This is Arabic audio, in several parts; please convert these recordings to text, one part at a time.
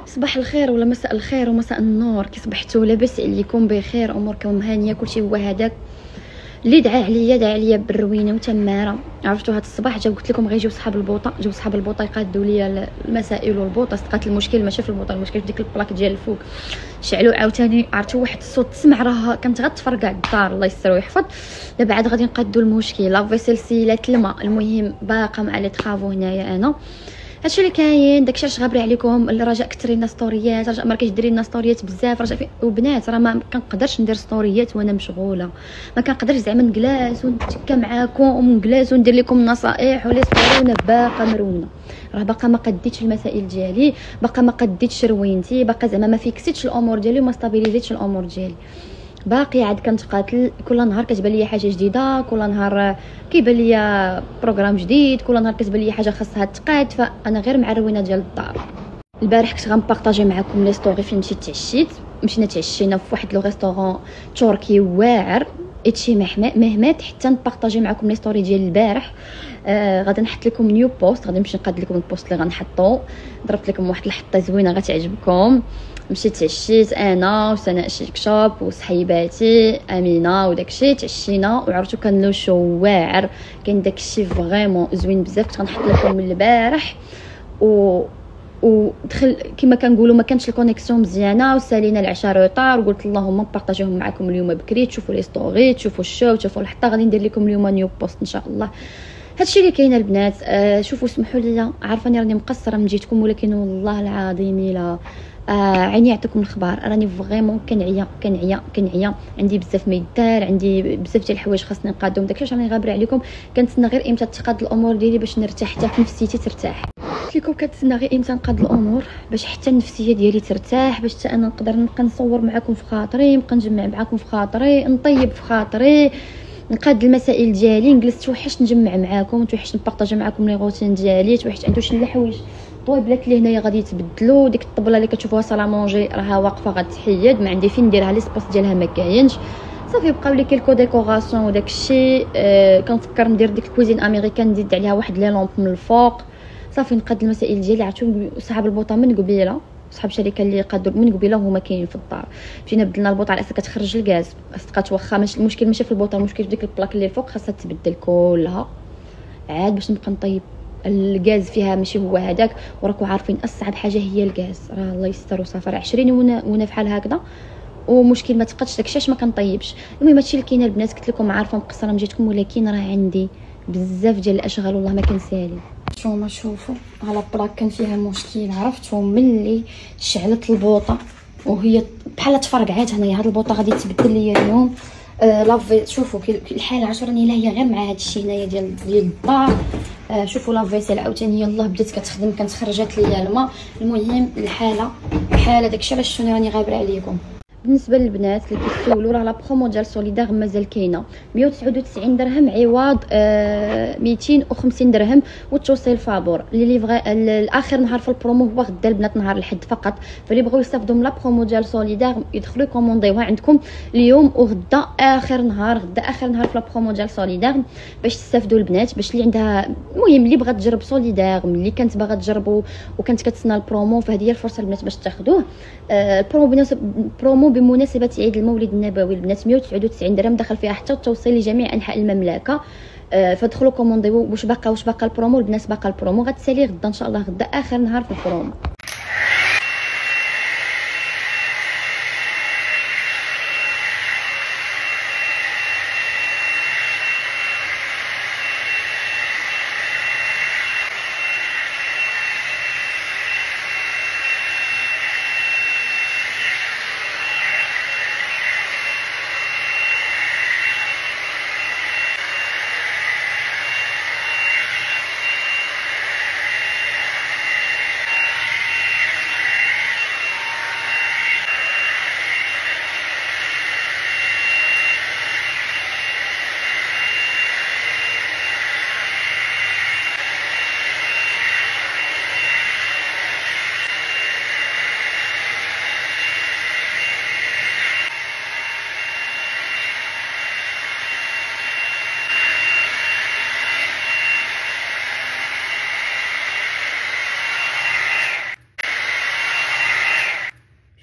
صباح الخير ولا مساء الخير ومساء النور، كي صبحتوا لاباس عليكم بخير، اموركم هانيه، كلشي هو هذاك اللي دعا عليا بالروينه وتماره. عرفتوا هذا الصباح جا قلت لكم غيجيو صحاب البوطه، جاو صحاب البوطه يقادوا لي المسائل والبوطه. صدقات المشكل ماشي في البوطه، المشكل في ديك البلاك ديال الفوق. شعلوا عاوتاني، عرفتوا واحد الصوت تسمع، راه كانت غتفرقع الدار، الله يستر ويحفظ. دابا عاد غادي نقادوا المشكل. لا فيسيل سيلات الماء، المهم باقا مع لي طرافو هنايا انا. هادشي اللي كاين، داكشي علاش غابري عليكم. رجاء كثري لنا ستوريات، رجاء ما كتديري لنا ستوريات بزاف. رجاء وبنات راه ما كنقدرش ندير ستوريات وانا مشغوله، ما كنقدرش زعما نجلس ونتكا معاكم ونجلس وندير لكم نصائح ولي ستوري باقا مرونه. راه باقا ما قديتش المسائل ديالي، باقا ما قديتش روينتي، باقا زعما ما فيكسيتش الامور ديالي وما ستابيليزيتش الامور ديالي. باقي عاد كنتقاتل، كل نهار كتبان لي حاجه جديده، كل نهار كيبان لي بروغرام جديد، كل نهار كتبان لي حاجه خاصها تقاد. فانا غير مع الروينه ديال الدار. البارح كنت غنبارطاجي معكم لي ستوري فين مشيت تعشيت. مشينا تعشينا في واحد لو ريستورون تركي واعر، اتشي مهمات. حتى نبارطاجي معكم لي ستوري ديال البارح. غادي نحط لكم نيو بوست، غادي نمشي نقاد لكم البوست اللي غنحطو. ضربت لكم واحد الحطه زوينه غتعجبكم. مشيت تعشيت انا وسناء شيكشوب وصحيباتي امينه وداكشي، تعشينا وعرفتوا كان لو شو واعر، كان داكشي فريمون زوين بزاف. كنت غنحط لكم من البارح ودخل كما كنقولوا ما كانش الكونيكسيون مزيانه، وسالينا العشاء روطار، وقلت اللهم نبارطاجيهم معكم اليوم بكري، تشوفوا لي ستوري، تشوفوا الشو، تشوفوا الحطه. غادي ندير لكم اليوم نيو بوست ان شاء الله. هادشي اللي كاين البنات. شوفوا اسمحوا لي، عارفاني راني مقصره من جيتكم، ولكن والله العظيم الا عيني يعطيكم الخبر، راني فريمون كنعيا. عندي بزاف ما يدار، عندي بزاف ديال الحوايج خاصني نقادهم. داكشي راني غابره عليكم. كنتسنى غير امتى تقاد الامور ديالي باش نرتاح، حتى نفسيتي ترتاح. قلت لكم كنتسنى غير امتى نقاد الامور باش حتى النفسيه ديالي ترتاح، باش حتى انا نقدر نبقى نصور معكم في خاطري، نبقى نجمع معكم في خاطري، نطيب في خاطري، نقاد المسائل ديالي، نجلس توحشت نجمع معكم، توحشت نبارطاجي معكم لي روتين ديالي، توحشت عندو شي الحوايج طويبلات اللي هنايا غادي يتبدلوا. ديك الطبله اللي كتشوفوها صالا مونجي راها واقفه غتحيد، ما عندي فين نديرها، لي سباس ديالها ما كاينش. صافي بقاو لي كيلكو ديكوراسيون وداك الشيء. كنفكر ندير ديك الكوزين امريكان، نزيد عليها واحد لي لومب من الفوق. صافي نقاد المسائل ديالي. عرفتوا صحاب البوطه من قبيله، صحاب الشركه اللي قادوا من قبيله هما كاينين في الدار. مشينا بدلنا البوطه على اساس كتخرج الغاز. صدقات واخا ماشي المشكل ماشي في البوطه، المشكل في ديك البلاك اللي الفوق خاصها تبدل كلها عاد باش نبقى نطيب. الغاز فيها ماشي هو هذاك، وراكم عارفين اصعب حاجه هي الغاز. راه الله يستر وصافي 20 وانا فحال هكذا، ومشكل ما تقدش داكشي علاش ما كنطيبش. المهم هادشي اللي كاين البنات. قلت لكم عارفه مقصره من جيتكم، ولكن راه عندي بزاف ديال الاشغال والله ما كنسالي. نتوما شوفوا على بلاك كان فيها مشكل. عرفتوا ملي شعلت البوطه وهي بحال تفرقعات هنايا، هاد البوطه غادي تبدل ليا اليوم. لافي شوفوا الحاله 10 راني لا هي غير مع هادشي هنايا ديال الدار. شوفوا لافيسيل عاوتاني يلاه بدات كتخدم، كانت خرجت ليا الماء. المهم الحاله داكشي علاش شنو راني غابره عليكم. بالنسبه للبنات اللي كيسولوا، راه لا برومو ديال سوليدار مازال كاينه، 199 درهم عوض 250 درهم والتوصيل فابور. اللي ليفغي الاخر نهار في البرومو هو غدا البنات، نهار الحد فقط. فاللي بغاو يستافدوا من لا برومو ديال سوليدار يدخلوا يكومونديوها عندكم اليوم وغدا اخر نهار، غدا اخر نهار في لا برومو ديال سوليدار باش تستافدوا البنات. باش اللي عندها المهم اللي بغات تجرب سوليدار، ملي كانت باغا تجربوا وكانت كتسنى البرومو، فهذه هي الفرصه البنات باش تاخذوه. البرومو بمناسبه عيد المولد النبوي البنات 199 درهم، دخل فيها حتى التوصيل لجميع انحاء المملكه. فدخلوا كومونديو. واش باقا البرومو البنات؟ باقا البرومو غتسالي غدا ان شاء الله، غدا اخر نهار في البرومو.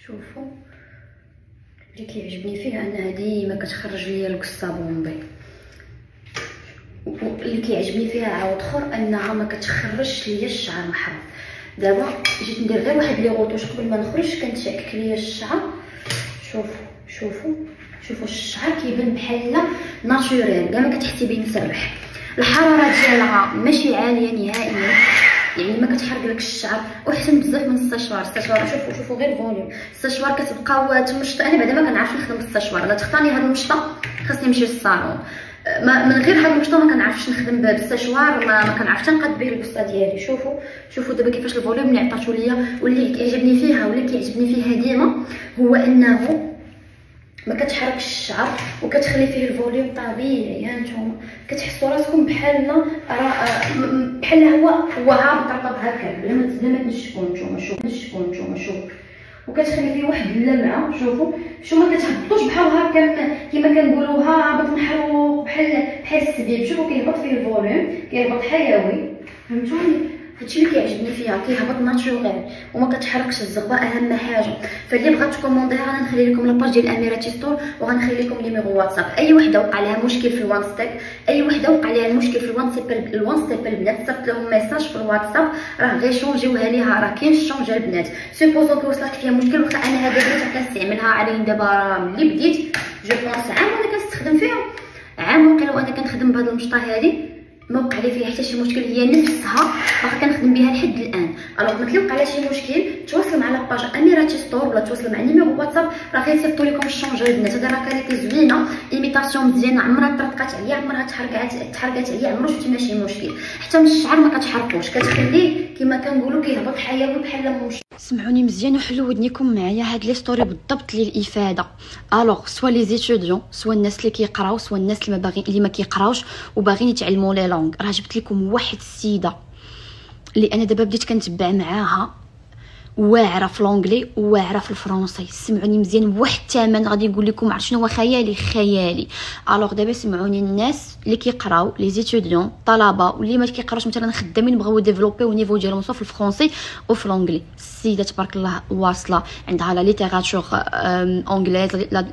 شوفوا اللي كيعجبني فيها انها ديما كتخرج ليا القصه بومبي، واللي كيعجبني فيها عاود اخر انها ما كتخرجش ليا الشعر محروق. دابا جيت ندير غير واحد لي غوطوش قبل ما نخرج كنتعكك ليا الشعر. شوفوا الشعر كيبان بحال ناتوريل، كاع ما كتحسي به مسرح. الحراره ديالها ماشي عاليه نهائيا، يعني ما كتحرق لك الشعر، واحسن بزاف من السشوار. شوفوا غير فوليوم السشوار كتبقاو تمشط. انا بعدا ما كنعرفش نخدم بالسشوار، لا تختارني هاد المشطه خاصني نمشي للصالون. من غير هاد المشطه ما كنعرفش نخدم بالسشوار، ما كنعرفش نقاد به القصه ديالي. شوفوا دابا كيفاش الفوليوم اللي عطاتو ليا. واللي كيعجبني فيها ديما هو انه ما كتحركش الشعر وكتخلي فيه الفوليوم طبيعي. ها نتوما كتحسوا راسكم بحال هو هابط رطب هكا بلا ما تنشفوا. نتوما شوفوا وكتخلي فيه واحد اللمعه. شوفوا ما كتهبطوش بحال هكا كما كنقولوا هابط محروق بحال السبيب. شوفوا كيهبط فيه الفوليوم، كيهبط حيوي. فهمتوني؟ هادشي اللي كيعجبني فيها، كيهبط ناتوريل وما كتحركش الزغبه اهم حاجه. فاللي بغات تكومونديها انا نخلي لكم لاباج ديال اميراتي ستور، وغنخلي لكم نيميرو واتساب. اي وحده وقع لها مشكل في الوان ستيب، اي وحده وقع لها المشكل في الوان ستيب البنات، صيفط لهم ميساج في الواتساب راه غير شونجيوها ليها، راه كاين الشونجا البنات. سوبوزو كيوصلك فيها مشكل، واخا انا هذا البنات كنستعملها عليهم دابا راه ملي بديت جو بونس عام وانا كنستخدم فيها، عام وقيله وانا كنخدم بهاد المشطه هذه ما وقع لي فيها حتى شي مشكل. هي نفسها باقا كنخدم بها لحد الان. الوغ ملي وقع لها شي مشكل تواصلوا مع لاباج اميراتي ستور ولا تواصلوا مع نيميرو واتساب، راه غيصيفطوا لكم الشونجا البنات. هذا راه كاليتي زوينه، ايميتاسيون مزيانه، عمرها طرقات عليا، عمرها تحرقات عليا، عمرو شفتي ماشي مشكل. حتى من الشعر ما كتحرقوش، كتخليه كما كنقولوا كيهبط حيوي بحال موش. سمعوني مزيان وحلو ودنيكم معايا. هاد لي ستوري بالضبط للافاده. الوغ سوا لي زيتوديون، سوا الناس اللي كيقراو، سوا الناس اللي ما كيقراوش وباغيين يتعلموا لي لونغ. راه جبت لكم واحد السيده اللي انا دابا بديت كنتبع معاها، واعره في لونغلي وواعره في الفرنسي. سمعوني مزيان بواحد الثمن غادي نقول لكم عرفت شنو هو خيالي. الوغ دابا سمعوني الناس اللي كيقراو لي زيتوديون طلبه واللي ما كيقراوش مثلا خدامين بغاو يديفلوبيو النيفو ديالهم سواء في الفرنسي او في لونغلي. السيده تبارك الله واصله، عندها لا ليتيراتور انجليز،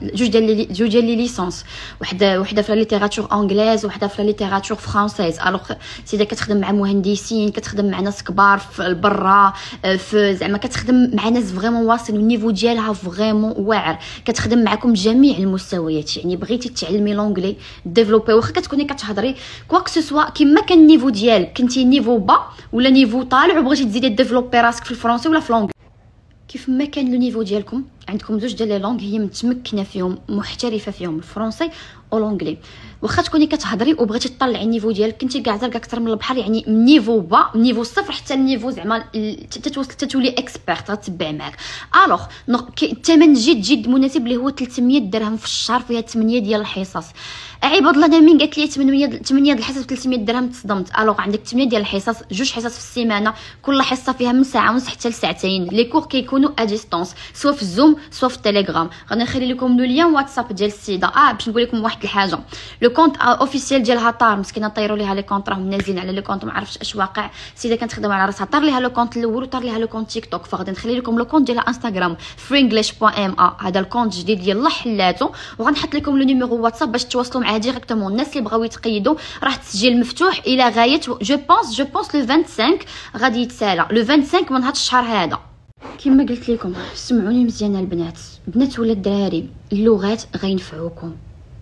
جوج ديال لي ليسونس، وحده في لا ليتيراتور انجليز وحده في لا ليتيراتور فرونسيز. الوغ السيده كتخدم مع مهندسين، كتخدم مع ناس كبار في البرا، في زعما كتخدم مع ناس فريمون واصلين والنيفو ديالها فريمون واعر. كتخدم معكم جميع المستويات، يعني بغيتي تعلمي لونغلي ديفلوبي واخا كتكوني كتهضري كواك سو سوا كيما كان النيفو ديالك، كنتي نيفو با ولا نيفو طالع وبغيتي تزيدي ديفلوبي راسك في الفرنسي ولا في لونغلي، كيف ما كان لو نيفو ديالكم عندكم زوج ديال لي لونغ هي متمكنه فيهم محترفه فيهم، الفرنسي او لونغلي. واخا تكوني كتهضري وبغيتي تطلعي النيفو ديالك كنتي كاع زرقا اكثر من البحر، يعني من نيفو با من نيفو صفر حتى النيفو زعما تتولي اكسبيرت غتبع معاك. الوغ الثمن جد مناسب اللي هو 300 درهم في الشهر، فيها 8 ديال الحصص. عباد الله انا من قالت لي 8 ديال الحصص ب 300 درهم تصدمت. الوغ عندك 8 ديال الحصص، جوج حصص في السيمانه، كل حصه فيها من ساعه ونص حتى لساعتين. لي كور كيكونوا ا ديستونس سواء في الزوم سواء في التليجرام. غادي نخلي لكم لو لين واتساب ديال السيده. باش نقول لكم واحد الحاجه، لو كونت اوفيسيال ديالها طار مسكينه، طيروا ليها لي كونط راهم نازلين على لي كونط، ما عرفتش اش واقع. السيده كانت خدامه على راسها، طار ليها لو كونط الاول وطار ليها لو كونط تيك توك. فغادي نخلي لكم لو كونط ديالها انستغرام freenglish.ma، هذا الكونط جديد يلاه حلاتو، وغنحط لكم لو نيميرو واتساب باش تواصلوا معاه ديريكتومون. الناس اللي بغاو يتقيدوا راه التسجيل مفتوح الى غايه جو بونس لو 25 غادي يتسالى لو 25 من هذا الشهر هذا. كما قلت لكم سمعوني مزيان البنات ولا الدراري، اللغات غينفعوكم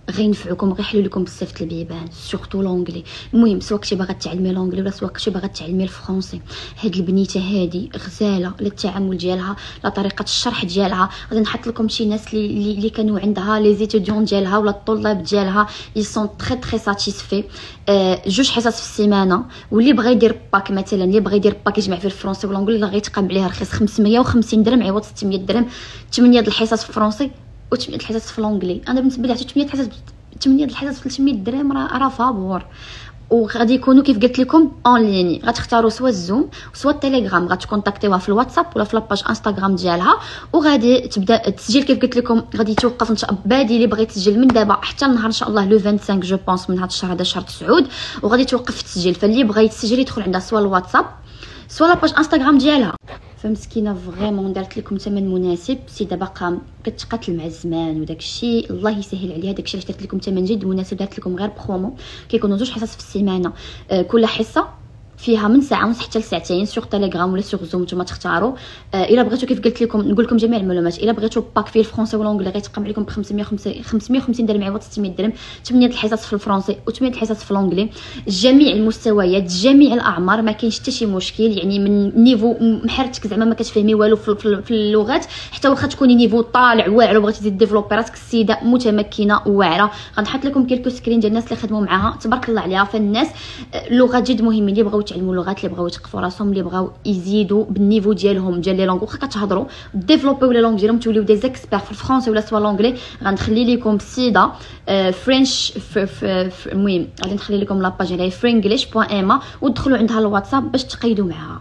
غيحلوا لكم بزاف البيبان، سورتو لونغلي. المهم سواء كنتي باغا تعلمي لونغلي ولا سواء كنتي باغا تعلمي الفرنسي، هاد البنيته هادي غزاله لا التعامل ديالها لا طريقه الشرح ديالها. غادي نحط لكم شي ناس اللي كانوا عندها لي زيتوديون ديالها ولا الطلاب ديالها يي سون تري ساتيسفي. جوج حصص في السيمانه، واللي بغى يدير باك مثلا، اللي بغى يدير باك يجمع فيه الفرنسي والانجلي راه غيتقام عليه رخيص 550 درهم عوض 600 درهم. 8 د الحصص في الفرنسي و8 الحصص في لونغلي. انا بالنسبه لي حتى 8 الحصص في 300 درهم راه فابور. وغادي يكونوا كيف قلت لكم اون ليني، غتختاروا سوا الزوم سوا التليجرام، غتكونتاكتيوها في الواتساب ولا في لاباج انستغرام ديالها، وغادي تبدا التسجيل كيف قلت لكم. غادي يتوقف ان شاء الله بادي اللي بغى يتسجل من دابا حتى النهار ان شاء الله لو 25 جو بونس من هذا الشهر، هذا شهر تسعود، وغادي توقف التسجيل. فاللي بغى يتسجل يدخل عندها سوا الواتساب سوا لاباج انستغرام ديالها. فمسكينه فريمون دارت لكم ثمن مناسب. السيده باقا كتقاتل مع الزمان وداك الشيء، الله يسهل عليها. داك الشيء علاش درت لكم ثمن جد مناسب، درت لكم غير برومو. كيكونوا 2 حصص في السيمانه، كل حصه فيها من ساعه ونص حتى لساعتين، سوغ تيليجرام ولا سوغ زوم نتوما تختاروا. الا بغيتو كيف قلت لكم نقول لكم جميع المعلومات، الا بغيتو باك فيه الفرونسي والانجلي غيتقام عليكم ب 550 درهم عوض 600 درهم. 8 الحصص في الفرونسي و8 الحصص في الانجلي، جميع المستويات جميع الاعمار، ما كاينش حتى شي مشكل. يعني من نيفو محرتك زعما ما كتفهمي والو في اللغات، حتى واخا تكوني نيفو طالع واعر وبغيتي تزيد ديفلوبي راسك، السيده متمكنه وواعره. غنحط لكم كيلكو سكرين ديال الناس اللي خدموا معاها تبارك الله عليها. فالناس اللغات جد مهمين، اللي بغاو يتعلموا اللغات، اللي بغاو يثقفوا راسهم، اللي بغاو يزيدوا بالنيفو ديالهم ديال لي لونغ، واخا كتهضروا ديفلوبيو لي لونغ ديالهم توليو دي زيكسبير في الفرنسي ولا سوا لونغلي. غنخلي لكم السيده فرنش المهم غادي نخلي لكم لاباج على فرينجليش.ema ودخلوا عندها الواتساب باش تقيدوا معها.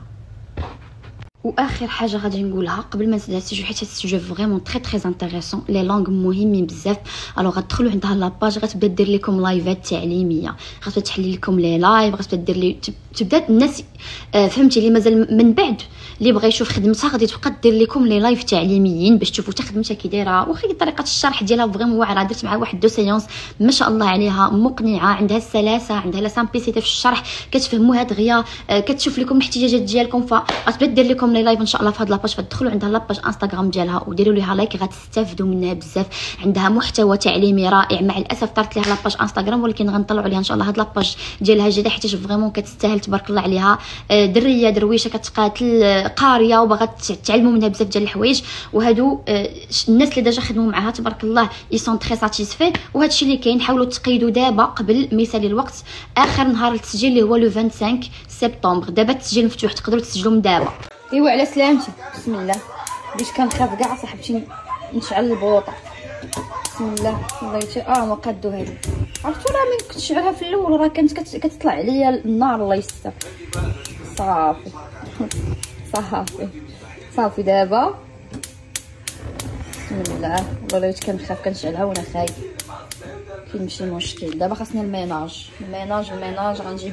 واخر حاجه غادي نقولها قبل ما نسد هذا السوجي، حيت هذا السوجي فريمون تري انتريسون، لي لونغ مهمين بزاف. الوغ غتدخلوا عندها لاباج، غتبدا دير لكم لايفات تعليميه، غتبدا تحلي لكم لي لايف، غتبدا دير لي تبدا الناس فهمتي اللي مازال من بعد اللي بغى يشوف خدمتها غادي تبقى دير لكم لي لايف تعليميين باش تشوفوا حتى خدمتها كي دايره. واخا طريقه الشرح ديالها فريمون واعره، درت معها واحد 2 سيونس ما شاء الله عليها مقنعه، عندها السلاسه، عندها لا سامبليسيتي في الشرح، كتفهموها دغيا، كتشوف لكم الاحتياجات ديالكم. فغتبدا دير لكم لي لايف ان شاء الله في هاد لاباج. فدخلوا عندها لاباج انستغرام ديالها وديروا ليها لايك، غتستافدوا منها بزاف. عندها محتوى تعليمي رائع. مع الاسف طارت ليها لاباج انستغرام، ولكن غنطلعوا عليها ان شاء الله هاد لاباج ديالها جديده، حيت فريمون كتستاهل تبارك الله عليها. دريه درويشه كتقاتل، قاريه وباغا تعلموا منها بزاف ديال الحوايج. وهادو الناس اللي ديجا خدموا معها تبارك الله اي سون تري ساتيسفي. وهذا الشيء اللي كاين، حاولوا تقيدوا دابا قبل ما يسالي الوقت. اخر نهار التسجيل اللي هو لو 25 سبتمبر. دابا التسجيل مفتوح، تقدروا تسجلوا من دابا. ايوا على سلامتي. بسم الله. بديت كنخاف كاع صاحبتي نشعل البوطه. بسم الله. الله ما قادو هادي، عرفتوا راه من كنت نشعلها في الاول راه كانت كتطلع عليا النار. الله يستر. صافي صافي صافي. دابا بسم الله. والله الا كنخاف كنشعلها وانا خايف، كاين شي مشكل. دابا خاصني الميناج. غنجيب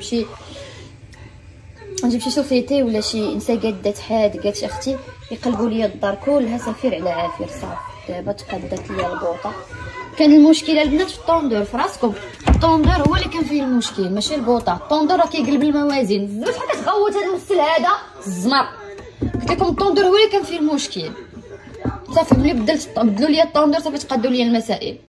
شي سوسيتي ولا شي انساقات حادقات اختي يقلبوا لي الدار كلها سفير على عافير. صافي دابا تقادت لي البوطه. كان المشكله البنات في الطوندور، في راسكم الطوندور هو اللي كان فيه المشكل ماشي البوطه. الطوندور راه كيقلب الموازين بزاف، بحال كتغوت هذا المسل هذا الزمر. قلت لكم الطوندور هو اللي كان فيه المشكل. صافي ملي بدلوا لي الطوندور صافي تقادوا لي المسائل.